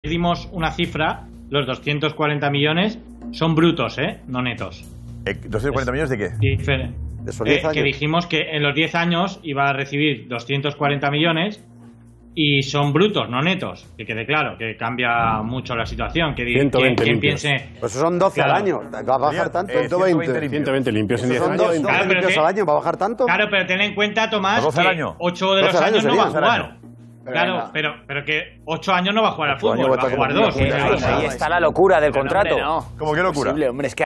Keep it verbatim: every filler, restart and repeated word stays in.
dimos una cifra, los doscientos cuarenta millones son brutos, ¿eh? No netos. Eh, ¿doscientos cuarenta millones de qué? Difer eh, que dijimos que en los diez años iba a recibir doscientos cuarenta millones y son brutos, no netos. Que quede claro, que cambia mucho la situación. Que quien, quien piense... Pues son doce claro, al año, va a bajar tanto. Eh, ciento veinte, ciento veinte limpios en diez años. Son claro, limpios al año, ¿va a bajar tanto? Claro, pero ten en cuenta, Tomás, doce al que año. ocho de los años no va a jugar. Pero claro, venga. pero, pero que ocho años no va a jugar al fútbol, va a jugar dos. Ahí está la locura del contrato. ¿Cómo qué locura? Posible, hombre, es que